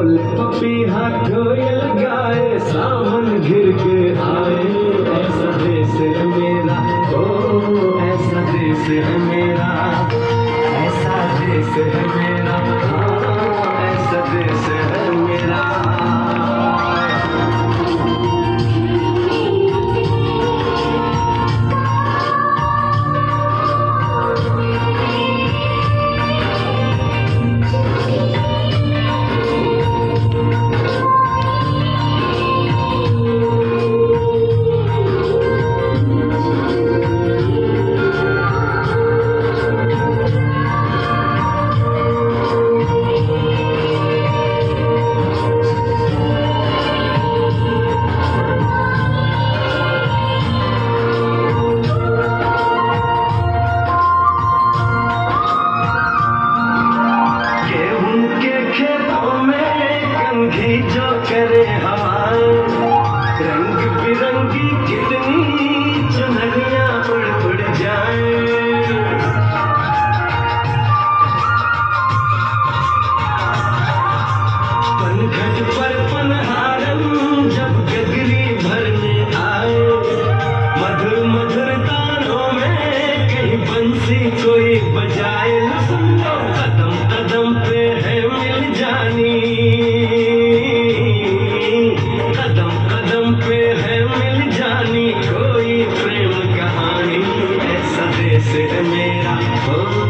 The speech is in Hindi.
पपीहा कोयल गाए, सावन घिर के आए। ऐसा देश है मेरा, ओ ऐसा देश है मेरा, ऐसा देश है मेरा, हाँ ऐसा देश है मेरा। जो करे हवाएं, रंग बिरंगी कितनी चुनरियां उड़ उड़ जाएं। पनघट पर पनहारन जब गगरी भरने आए, मधुर मधुर तानों में कहीं बंसी कोई बजाए। सुन लो कदम कदम पे है मिल जानी, कोई प्रेम कहानी। ऐसा देश है मेरा,